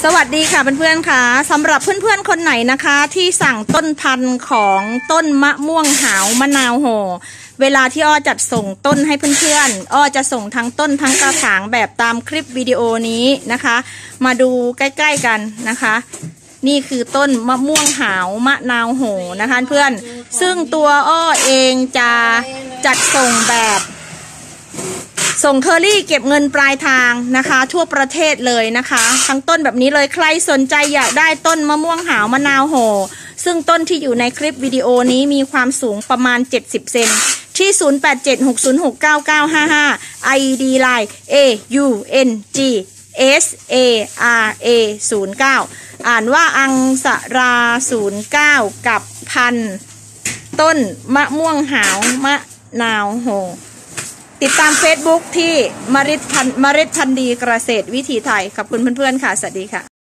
สวัสดีค่ะเพื่อนๆค่ะสำหรับเพื่อนๆคนไหนนะคะที่สั่งต้นพันธุ์ของต้นมะม่วงหาวมะนาวโห่เวลาที่อ้อจัดส่งต้นให้เพื่อนๆอ้อจะส่งทั้งต้นทั้งกระถางแบบตามคลิปวิดีโอนี้นะคะมาดูใกล้ๆกันนะคะนี่คือต้นมะม่วงหาวมะนาวโห่นะคะเพื่อนซึ่งตัวอ้อเองจะจัดส่งแบบส่งเคอรี่เก็บเงินปลายทางนะคะทั่วประเทศเลยนะคะทั้งต้นแบบนี้เลยใครสนใจอยากได้ต้นมะม่วงหาวมะนาวโห่ซึ่งต้นที่อยู่ในคลิปวิดีโอนี้มีความสูงประมาณ70เซนที่0876069955 ID Line AUNGSARA09อ่านว่าอังสรา09กับพันต้นมะม่วงหาวมะนาวโห่ติดตาม Facebook ที่เมล็ดพันธุ์ดีเกษตรวิถีไทยขอบคุณเพื่อนๆค่ะสวัสดีค่ะ